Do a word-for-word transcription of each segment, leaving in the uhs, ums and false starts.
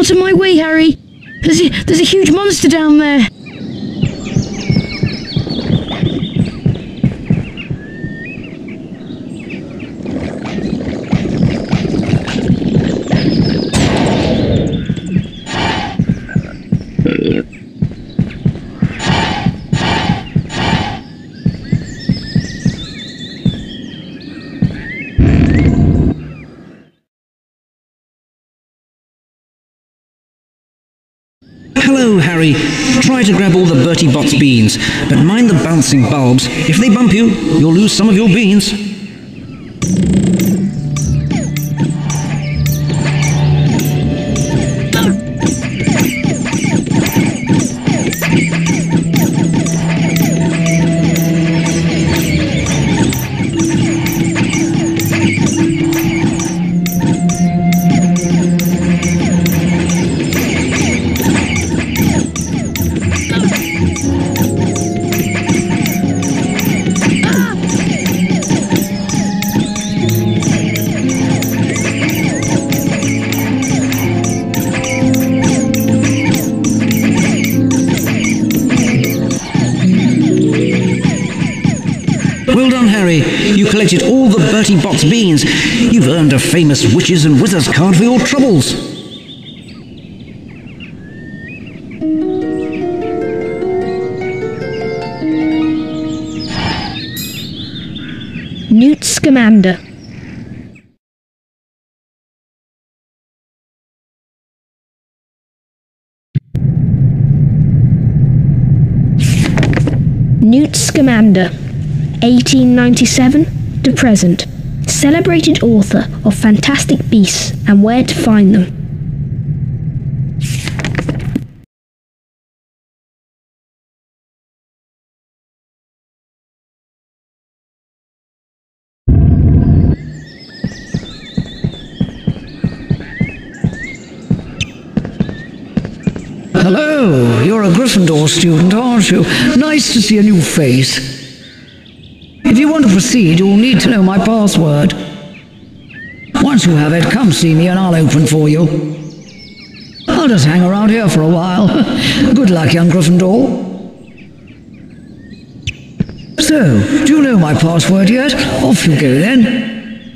out of my way, Harry! There's a, there's a huge monster down there! Hello, Harry. Try to grab all the Bertie Bott's beans, but mind the bouncing bulbs. If they bump you, you'll lose some of your beans. Well done, Harry. You collected all the Bertie Bott's beans. You've earned a famous Witches and Wizards card for your troubles. Newt Scamander. Newt Scamander, eighteen ninety-seven to present, celebrated author of Fantastic Beasts and Where to Find Them. Hello, you're a Gryffindor student, aren't you? Nice to see a new face. If you want to proceed, you'll need to know my password. Once you have it, come see me and I'll open for you. I'll just hang around here for a while. Good luck, young Gryffindor. So, do you know my password yet? Off you go then.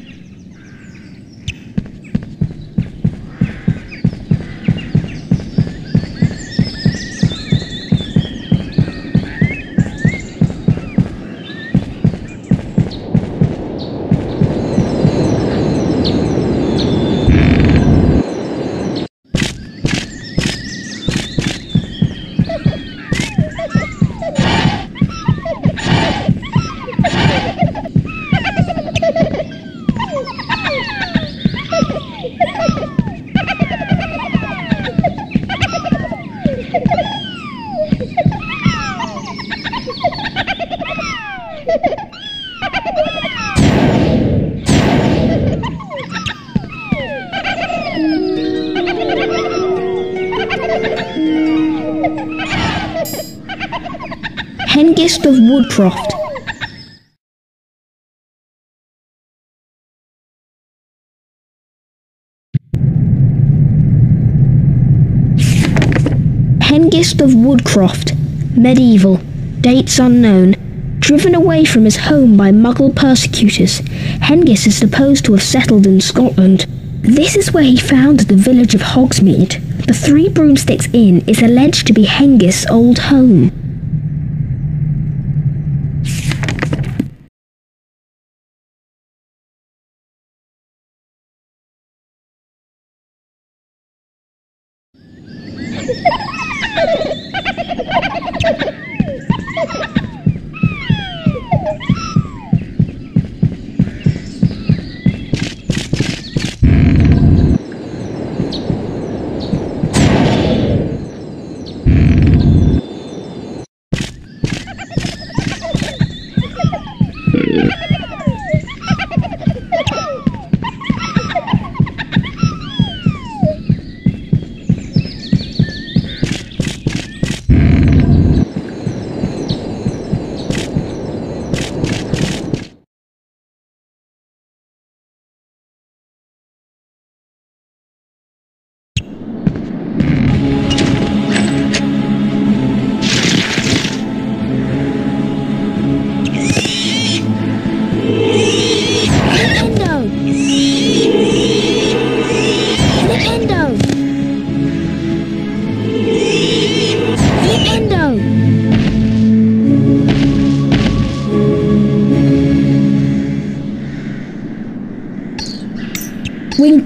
Hengist of Woodcroft. Hengist of Woodcroft, medieval, dates unknown. Driven away from his home by Muggle persecutors, Hengist is supposed to have settled in Scotland. This is where he founded the village of Hogsmeade. The Three Broomsticks Inn is alleged to be Hengist's old home.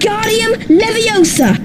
Wingardium Leviosa!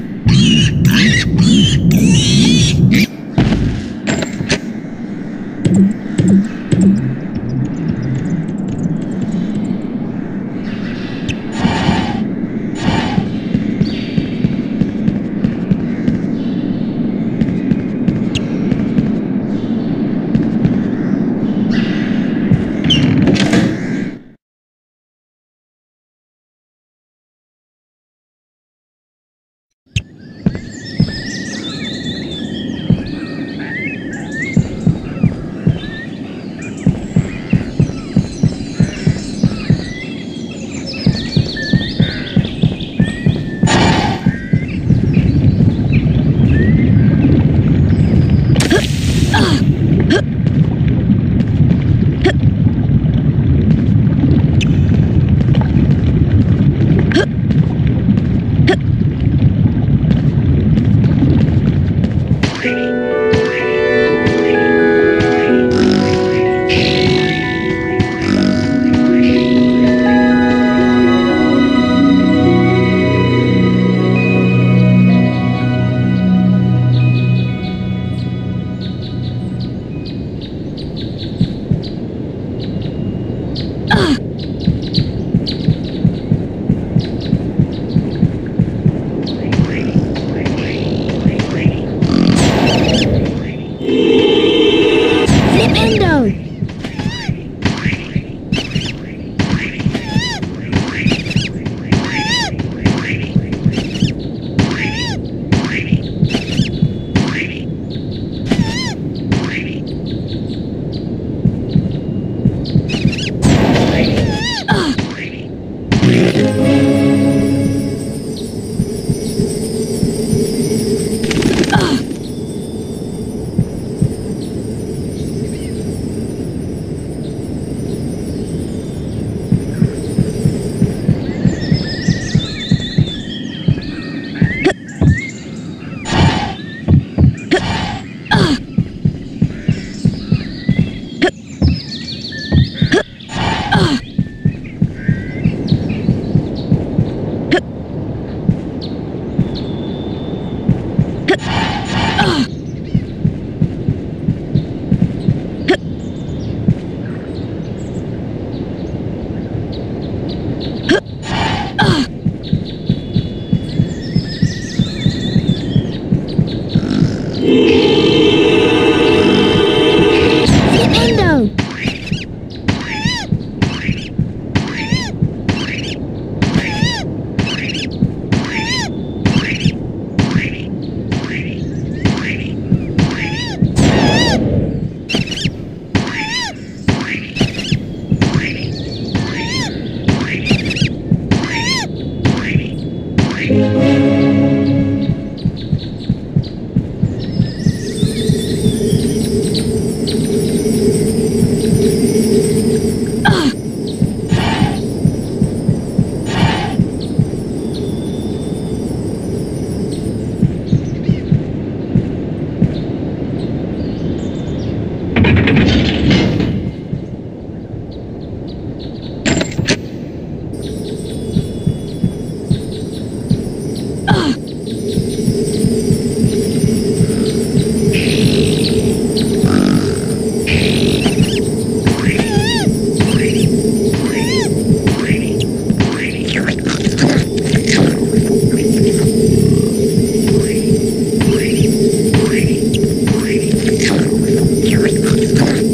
Sorcerer.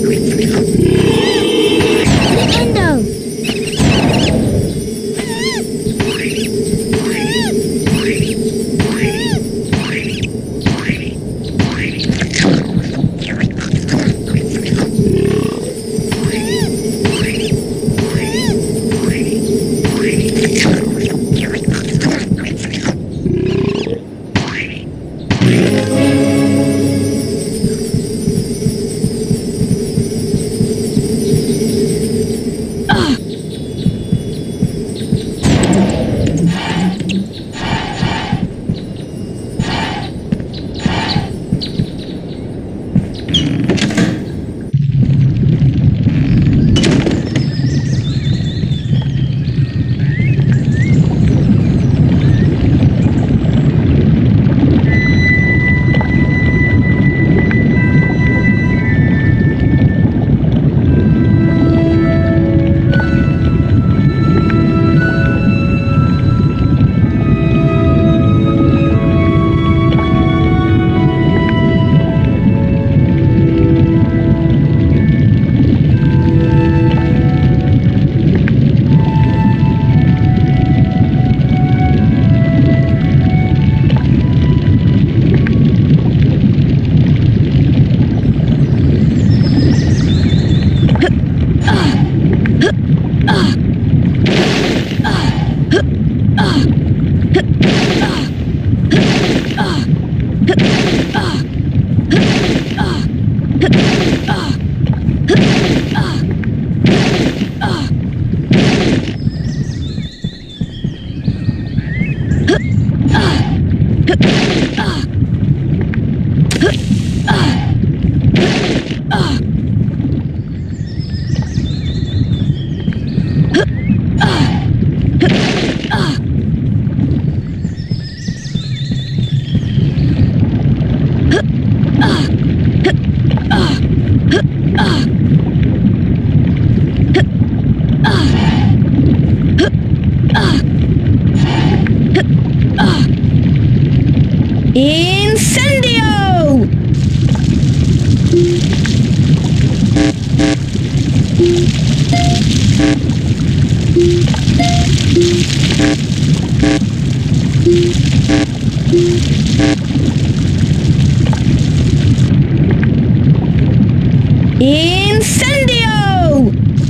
Incendio! Incendio!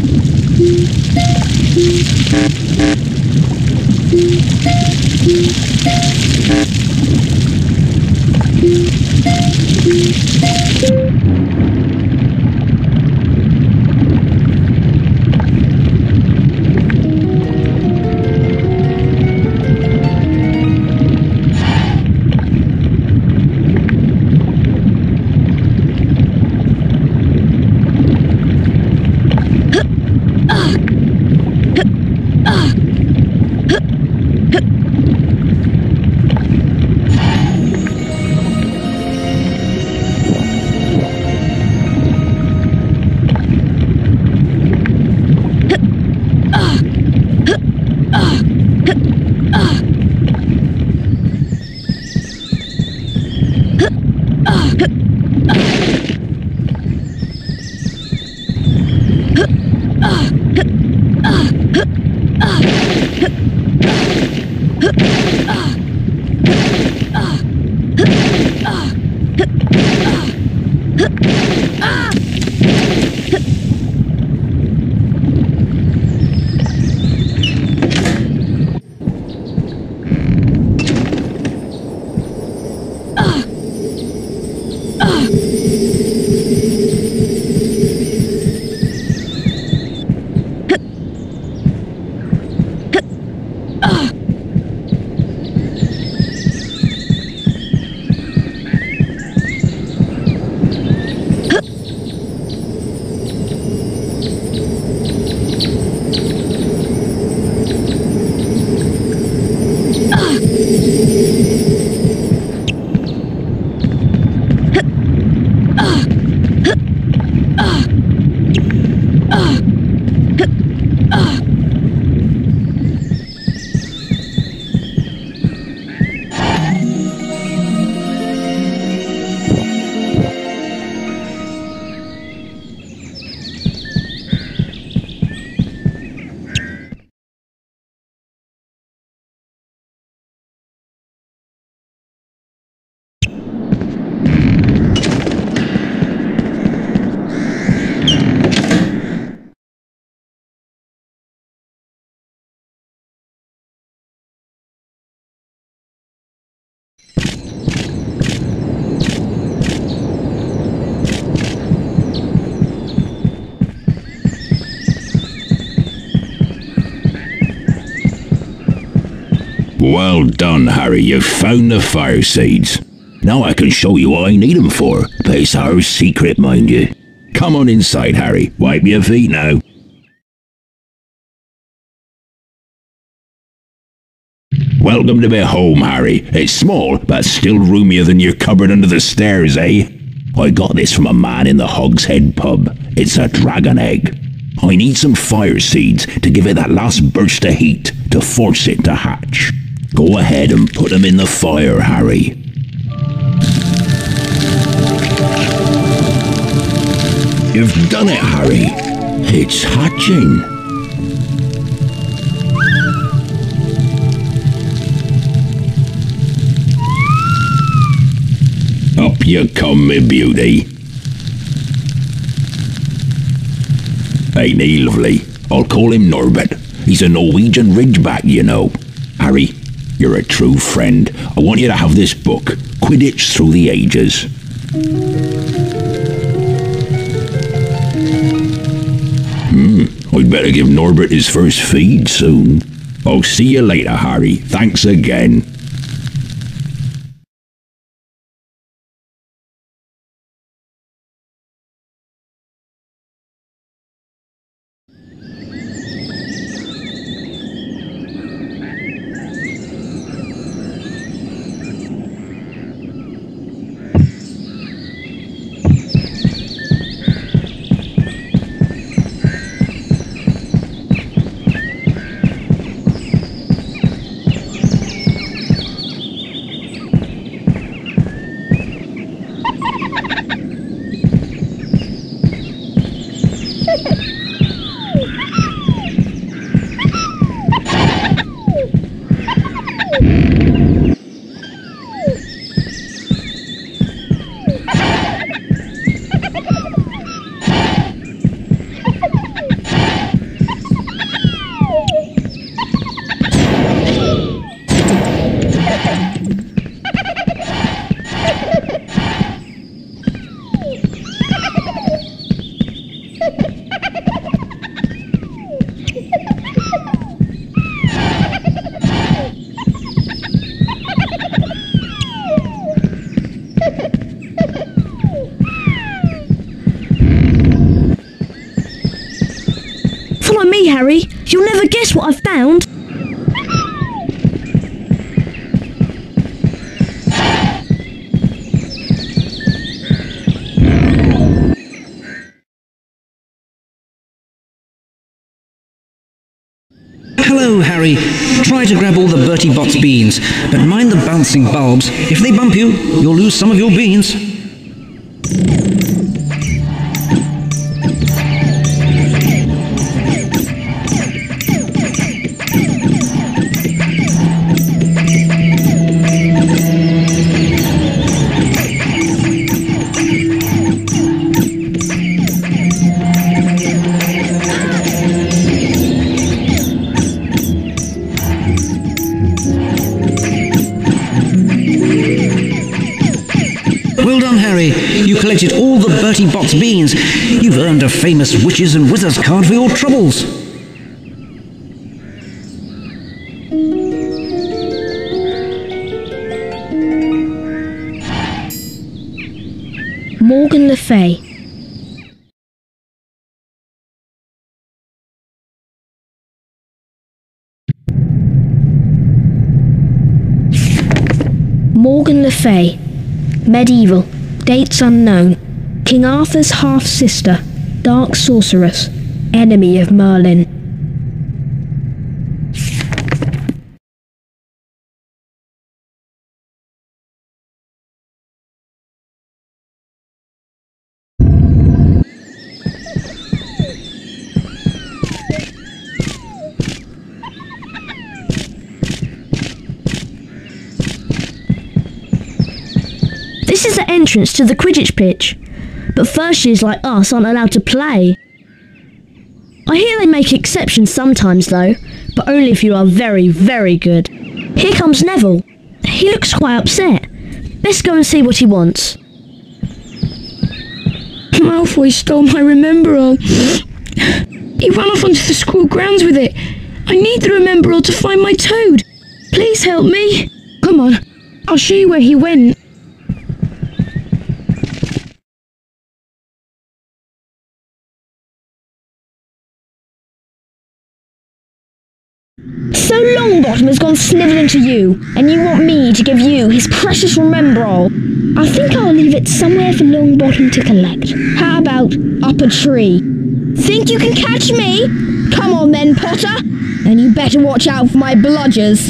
Well done, Harry. You've found the fire seeds. Now I can show you what I need them for, but it's our secret, mind you. Come on inside, Harry. Wipe your feet now. Welcome to my home, Harry. It's small, but still roomier than your cupboard under the stairs, eh? I got this from a man in the Hogshead pub. It's a dragon egg. I need some fire seeds to give it that last burst of heat to force it to hatch. Go ahead and put them in the fire, Harry. You've done it, Harry. It's hatching. Up you come, me beauty. Ain't he lovely? I'll call him Norbert. He's a Norwegian ridgeback, you know. Harry, you're a true friend. I want you to have this book, Quidditch Through the Ages. Hmm, I'd better give Norbert his first feed soon. I'll see you later, Harry. Thanks again. Harry. You'll never guess what I've found. Hello, Harry. Try to grab all the Bertie Bott's beans, but mind the bouncing bulbs. If they bump you, you'll lose some of your beans. Well done, Harry. You collected all the Bertie Bott's beans. You've earned a famous Witches and Wizards card for your troubles. Morgan Le Fay. Morgan Le Fay. Medieval. Dates unknown. King Arthur's half-sister. Dark sorceress. Enemy of Merlin. This is the entrance to the Quidditch pitch, but first years like us aren't allowed to play. I hear they make exceptions sometimes though, but only if you are very, very good. Here comes Neville. He looks quite upset. Let's go and see what he wants. Malfoy stole my Remembrall. He ran off onto the school grounds with it. I need the Remembrall to find my toad. Please help me. Come on, I'll show you where he went. So Longbottom has gone snivelling to you, and you want me to give you his precious Remembrall. I think I'll leave it somewhere for Longbottom to collect. How about up a tree? Think you can catch me? Come on then, Potter. And you better watch out for my bludgers.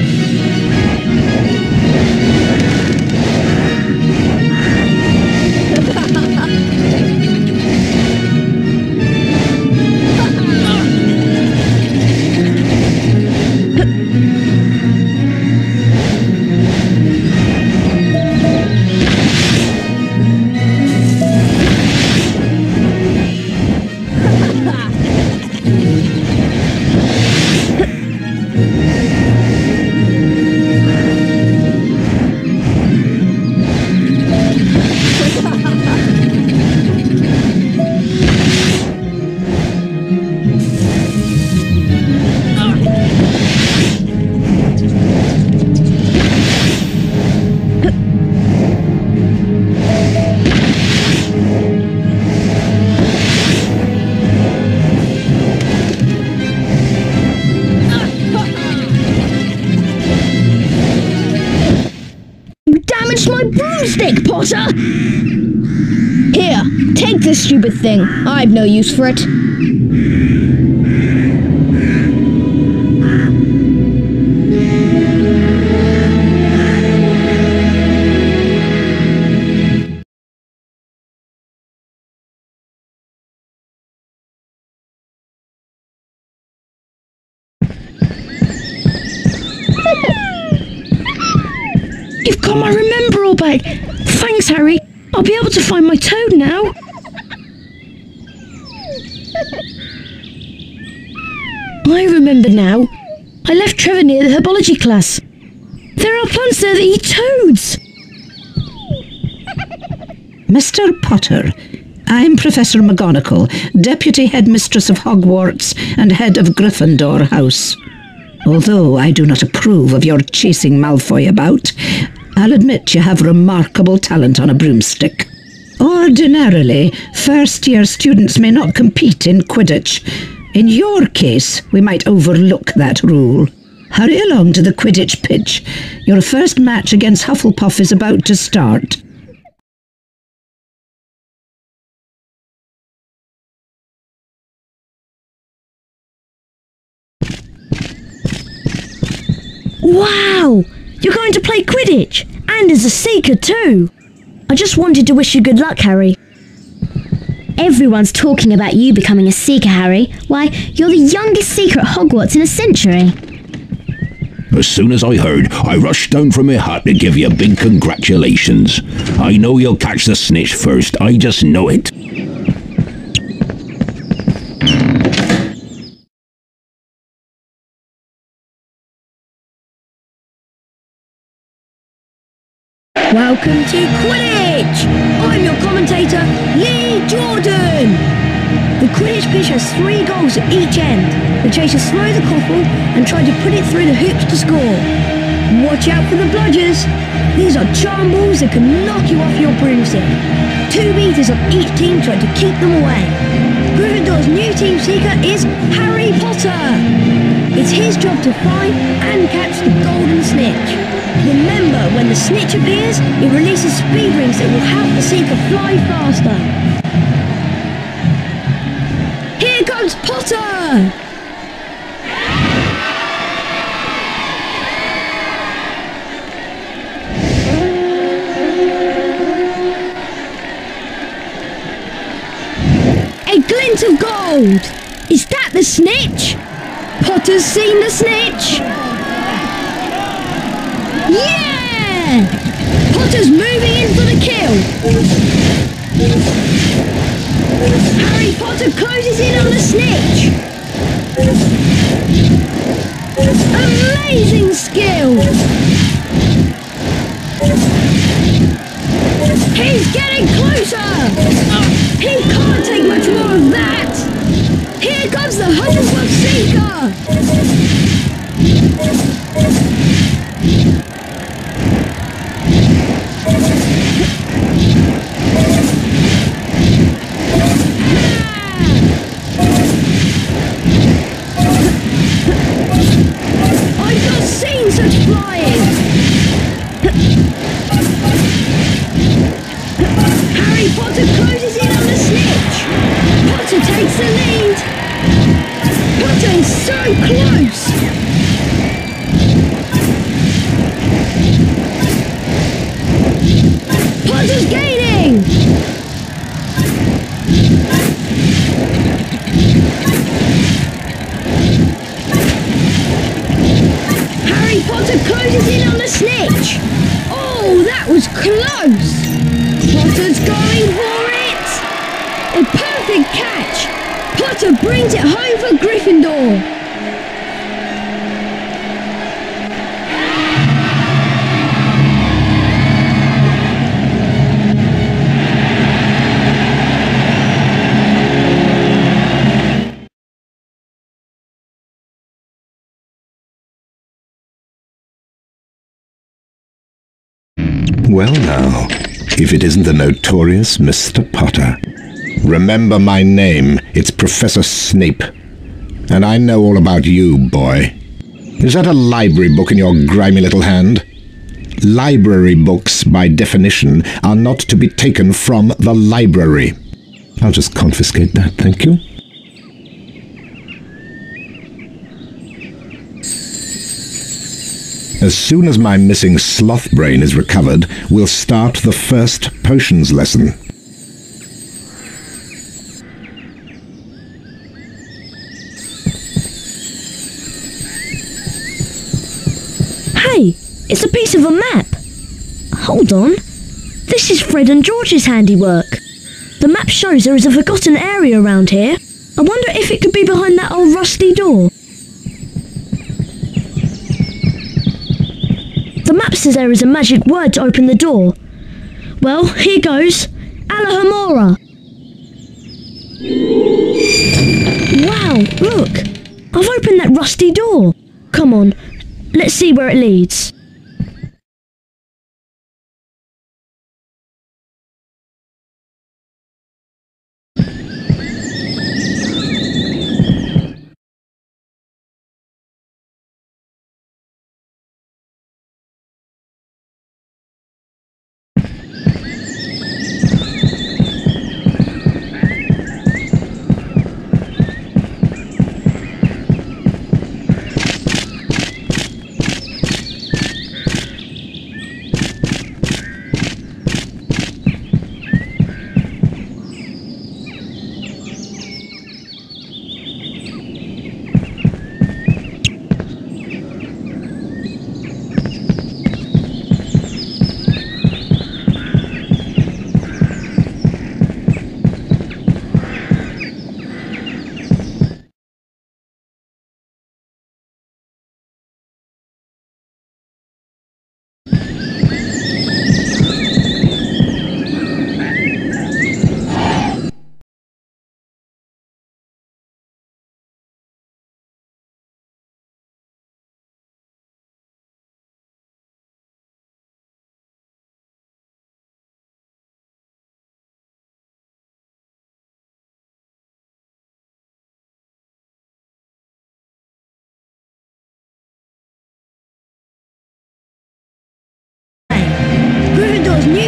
My broomstick, Potter! Here, take this stupid thing. I've no use for it. You've got my Remembrall back! Thanks, Harry! I'll be able to find my toad now! I remember now. I left Trevor near the herbology class. There are plants there that eat toads! Mister Potter, I'm Professor McGonagall, Deputy Headmistress of Hogwarts and Head of Gryffindor House. Although I do not approve of your chasing Malfoy about, I'll admit you have remarkable talent on a broomstick. Ordinarily, first-year students may not compete in Quidditch, In your case, we might overlook that rule. Hurry along to the Quidditch pitch. Your first match against Hufflepuff is about to start. Wow! You're going to play Quidditch! And as a Seeker too! I just wanted to wish you good luck, Harry. Everyone's talking about you becoming a Seeker, Harry. Why, you're the youngest Seeker at Hogwarts in a century. As soon as I heard, I rushed down from my hut to give you a big congratulations. I know you'll catch the snitch first, I just know it. Welcome to Quidditch! I'm your commentator, Lee Jordan! The Quidditch pitch has three goals at each end. The chasers throw the quaffle and try to put it through the hoops to score. Watch out for the bludgers. These are charm balls that can knock you off your broomstick. Two beaters on each team try to keep them away. Gryffindor's new team seeker is Harry Potter. It's his job to find and catch the golden snitch. Remember, when the snitch appears, it releases speed rings that will help the seeker fly faster. Here comes Potter! A glint of gold! Is that the snitch? Potter's seen the snitch! Yeah! Potter's moving in for the kill! Harry Potter closes in on the snitch! Amazing skill! He's getting closer! He can't take much more of that! Here comes the Hufflepuff Seeker! I've not seen such flying! Harry Potter closes in on the snitch! Potter takes the lead! Potter is so close! Potter's gaining! Harry Potter closes in on the snitch! Oh, that was close! Potter's going for it! A perfect catch! Potter brings it home for Gryffindor! Well now, if it isn't the notorious Mister Potter. Remember my name, it's Professor Snape. And I know all about you, boy. Is that a library book in your grimy little hand? Library books, by definition, are not to be taken from the library. I'll just confiscate that, thank you. As soon as my missing sloth brain is recovered, we'll start the first potions lesson. Hey, it's a piece of a map. Hold on. This is Fred and George's handiwork. The map shows there is a forgotten area around here. I wonder if it could be behind that old rusty door. The map says there is a magic word to open the door. Well, here goes. Alahamora. Wow, look. I've opened that rusty door. Come on, let's see where it leads.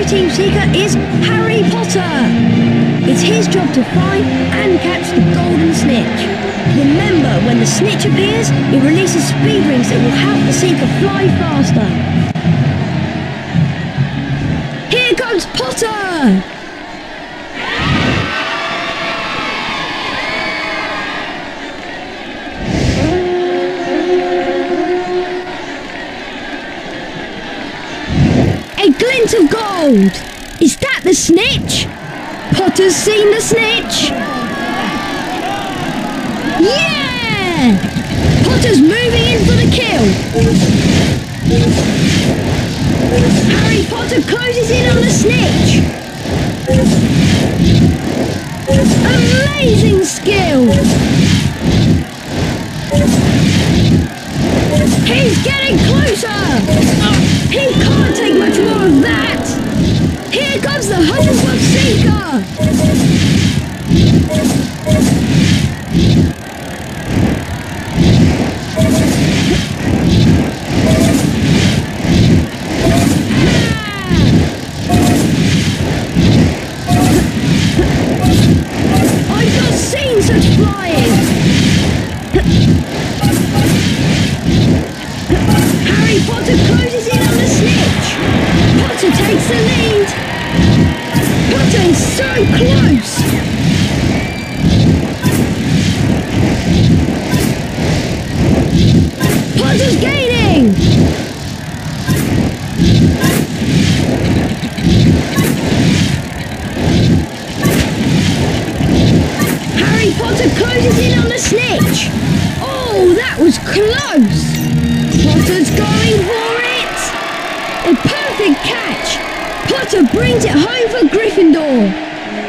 Team Seeker is Harry Potter. It's his job to find and catch the golden snitch. Remember, when the snitch appears, it releases speed rings that will help the Seeker fly faster. Here comes Potter! A glint of gold! Is that the snitch? Potter's seen the snitch! Yeah! Potter's moving in for the kill! Harry Potter closes in on the snitch! Amazing skill! He's getting closer! He can't take much more of that! Here comes the Hufflepuff Seeker! I've not seen such flying! Harry Potter closes in on the snitch! Potter takes the lead! Potter is so close! Potter's gaining! Harry Potter closes in on the snitch! Oh, that was close! Potter's going for it! A perfect catch! Potter brings it home for Gryffindor!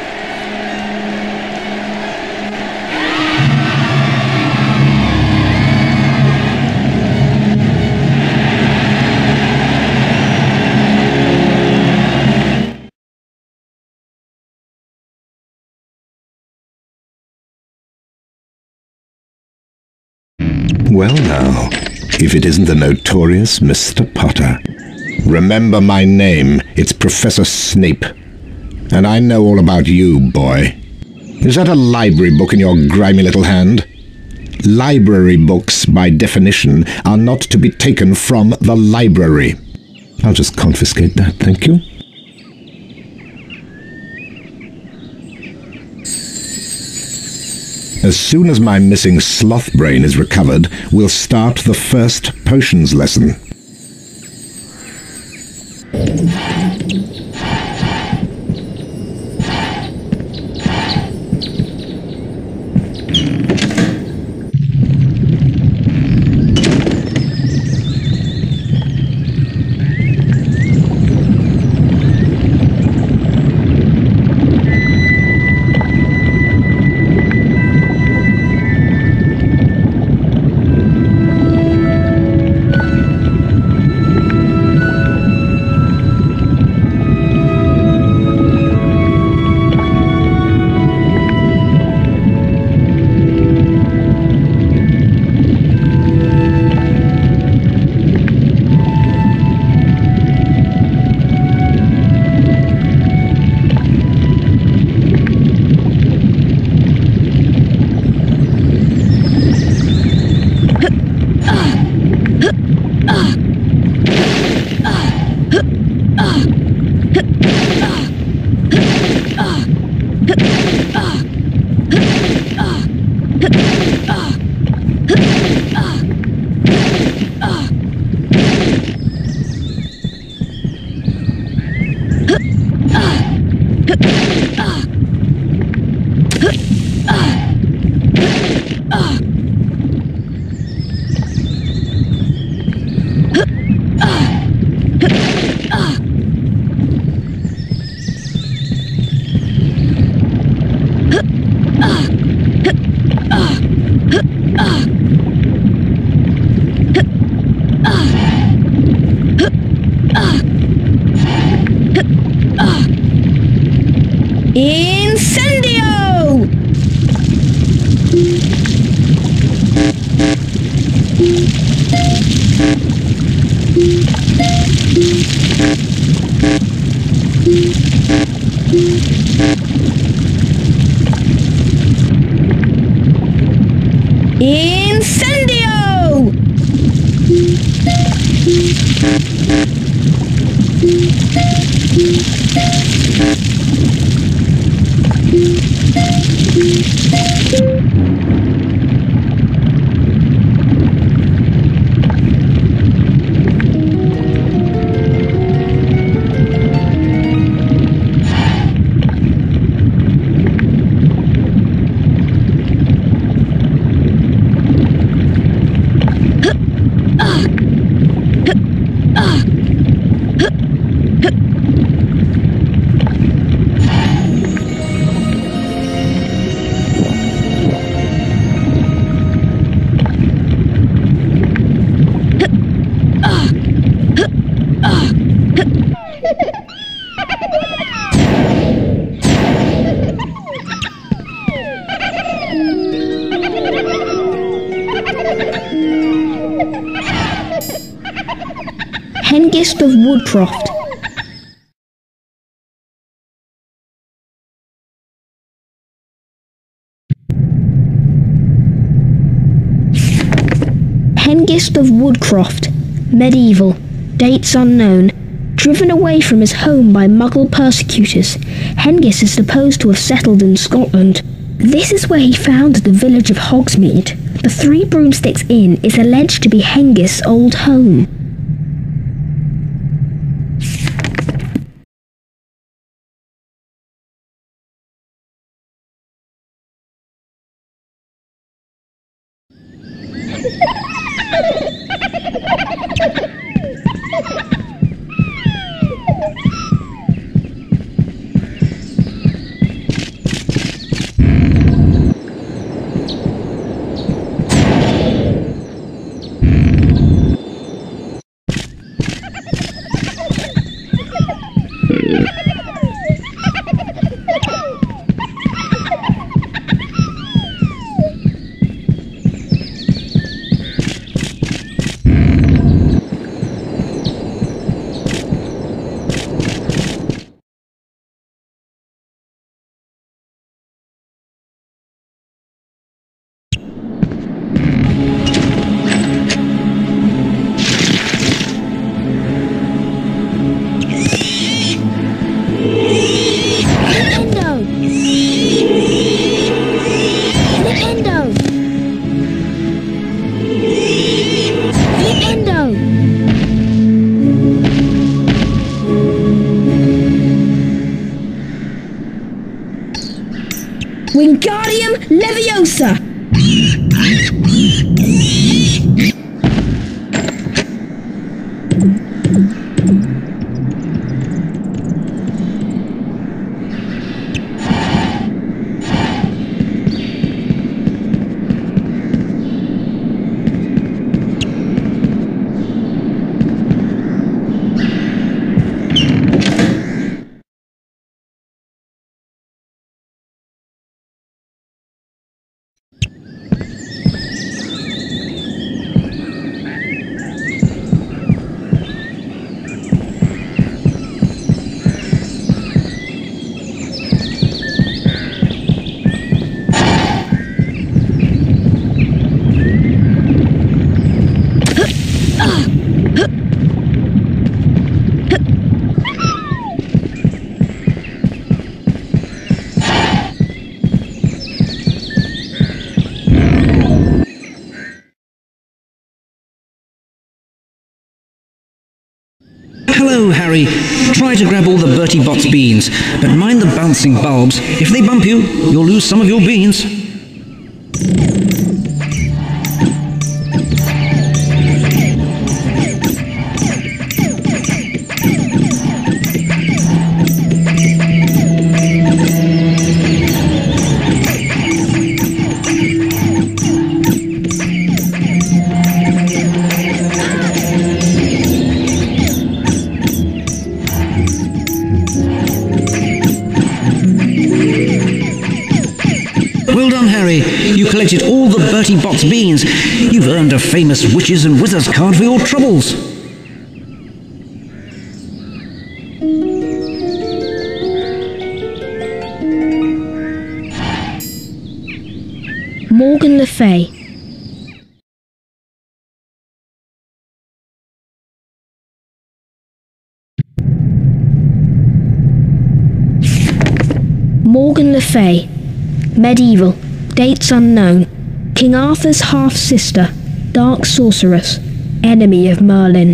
Well now, if it isn't the notorious Mister Potter. Remember my name, it's Professor Snape. And I know all about you, boy. Is that a library book in your grimy little hand? Library books, by definition, are not to be taken from the library. I'll just confiscate that, thank you. As soon as my missing sloth brain is recovered, we'll start the first potions lesson. Incendio! Incendio! Hengist of Woodcroft. Hengist of Woodcroft, medieval, dates unknown. Driven away from his home by Muggle persecutors, Hengist is supposed to have settled in Scotland. This is where he founded the village of Hogsmeade. The Three Broomsticks Inn is alleged to be Hengist's old home. Wingardium Leviosa! Hello, Harry. Try to grab all the Bertie Bott's beans, but mind the bouncing bulbs. If they bump you, you'll lose some of your beans. Well done, Harry. You collected all the Bertie Bott's beans. You've earned a famous Witches and Wizards card for your troubles. Morgan Le Fay. Morgan Le Fay. Medieval. Dates unknown. King Arthur's half-sister. Dark sorceress. Enemy of Merlin.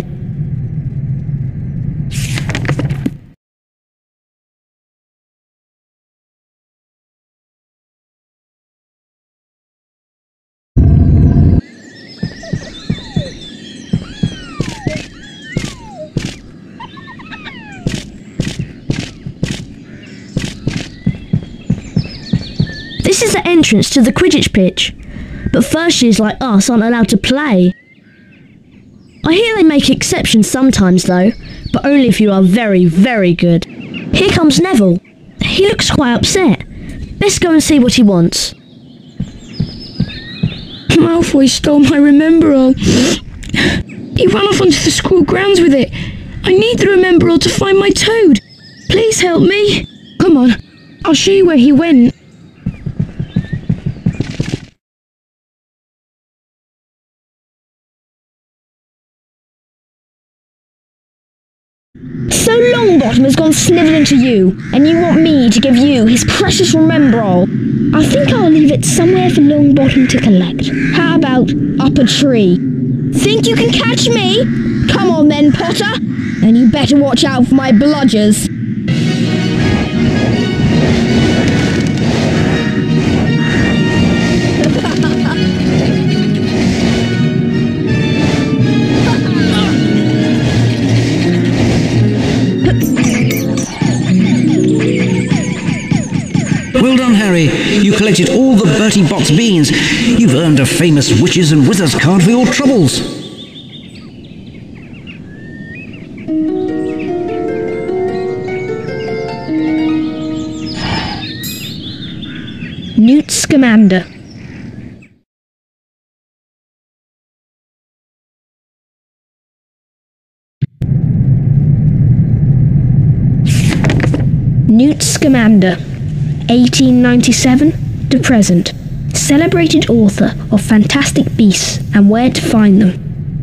This is the entrance to the Quidditch pitch, but first years like us aren't allowed to play. I hear they make exceptions sometimes though, but only if you are very, very good. Here comes Neville. He looks quite upset. Let's go and see what he wants. Malfoy stole my Remembrall. He ran off onto the school grounds with it. I need the Remembrall to find my toad. Please help me. Come on, I'll show you where he went. So Longbottom has gone snivelling to you, and you want me to give you his precious Remembrall? I think I'll leave it somewhere for Longbottom to collect. How about up a tree? Think you can catch me? Come on then, Potter, and you better watch out for my bludgers. Well done, Harry. You collected all the Bertie Bott's beans. You've earned a famous Witches and Wizards card for your troubles. Newt Scamander. Newt Scamander. eighteen ninety-seven to present. Celebrated author of Fantastic Beasts and Where to Find Them.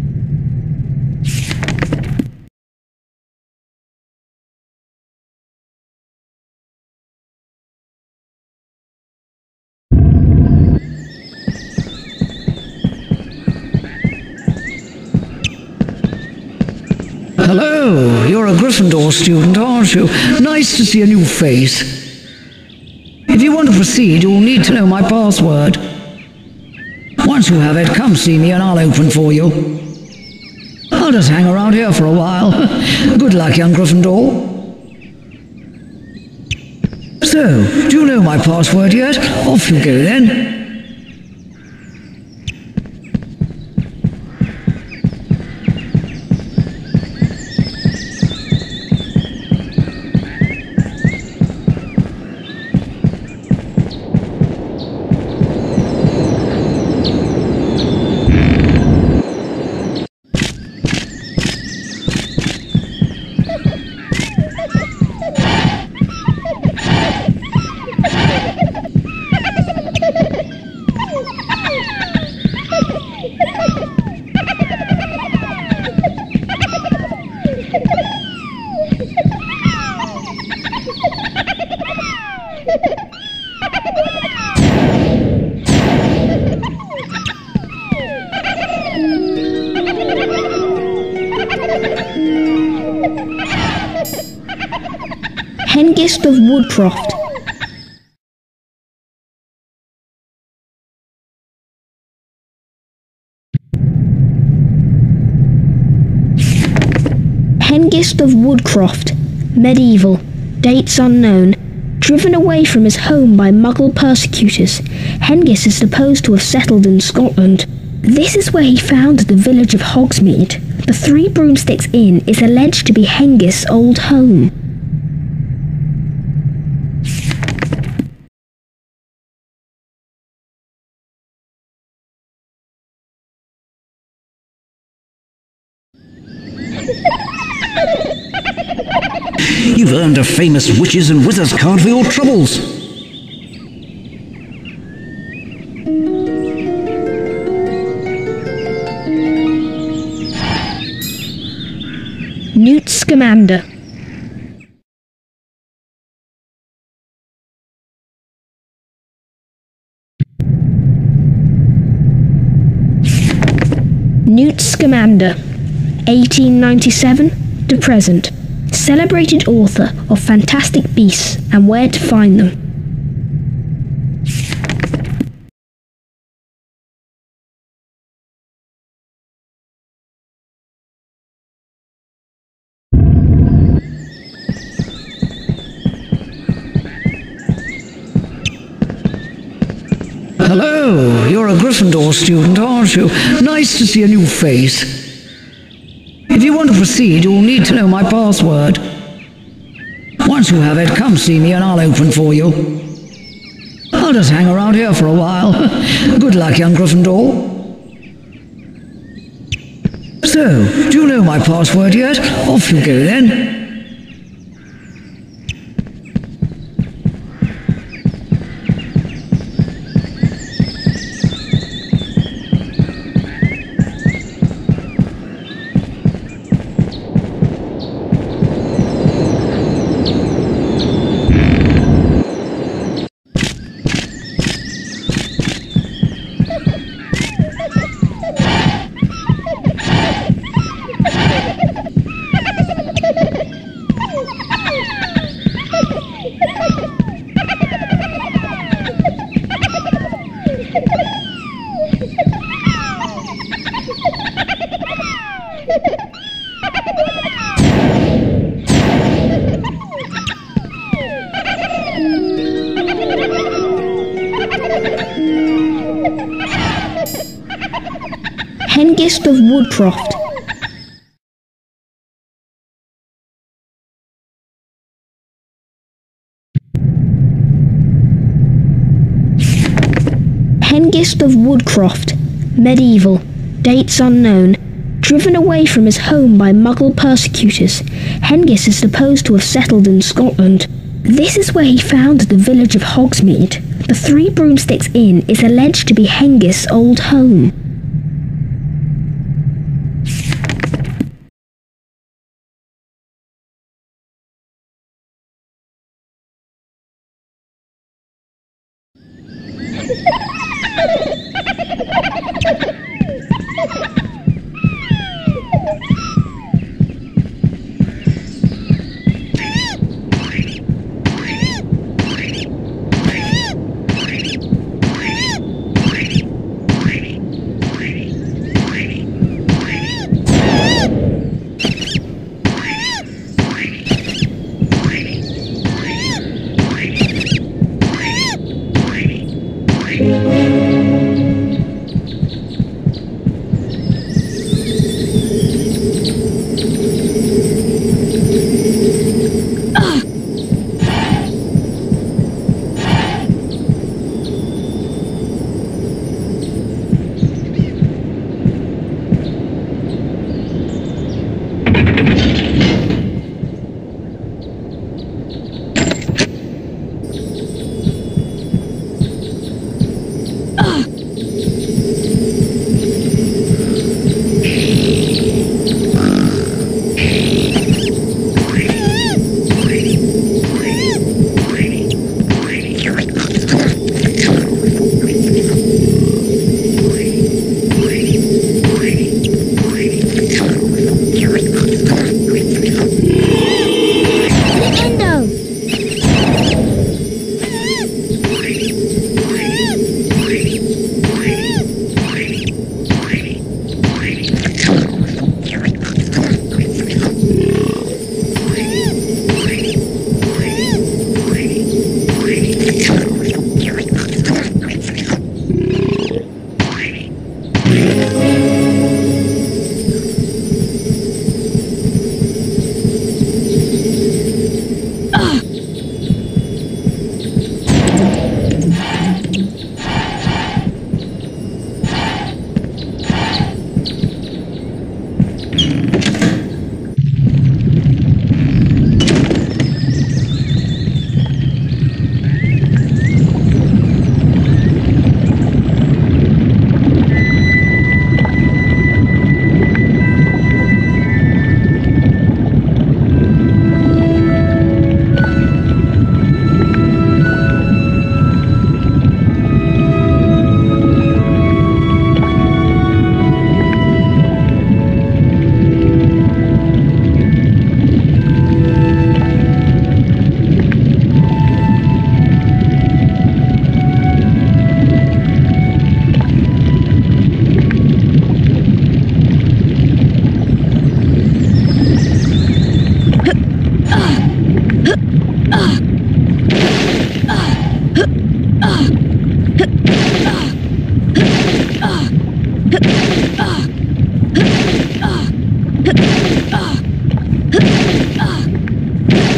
Hello, you're a Gryffindor student, aren't you? Nice to see a new face. If you want to proceed, you'll need to know my password. Once you have it, come see me and I'll open for you. I'll just hang around here for a while. Good luck, young Gryffindor. So, do you know my password yet? Off you go then. Hengist of Woodcroft. Hengist of Woodcroft. Medieval. Dates unknown. Driven away from his home by Muggle persecutors, Hengist is supposed to have settled in Scotland. This is where he founded the village of Hogsmeade. The Three Broomsticks Inn is alleged to be Hengist's old home. You've earned a famous Witches and Wizards card for your troubles. Newt Scamander. Newt Scamander, eighteen ninety-seven to present. Celebrated author of Fantastic Beasts and Where to Find Them. Hello, you're a Gryffindor student, aren't you? Nice to see a new face. If you want to proceed, you'll need to know my password. Once you have it, come see me and I'll open for you. I'll just hang around here for a while. Good luck, young Gryffindor. So, do you know my password yet? Off you go then. Hengist of Woodcroft. Hengist of Woodcroft, medieval, dates unknown. Driven away from his home by Muggle persecutors, Hengist is supposed to have settled in Scotland. This is where he founded the village of Hogsmeade. The Three Broomsticks Inn is alleged to be Hengist's old home.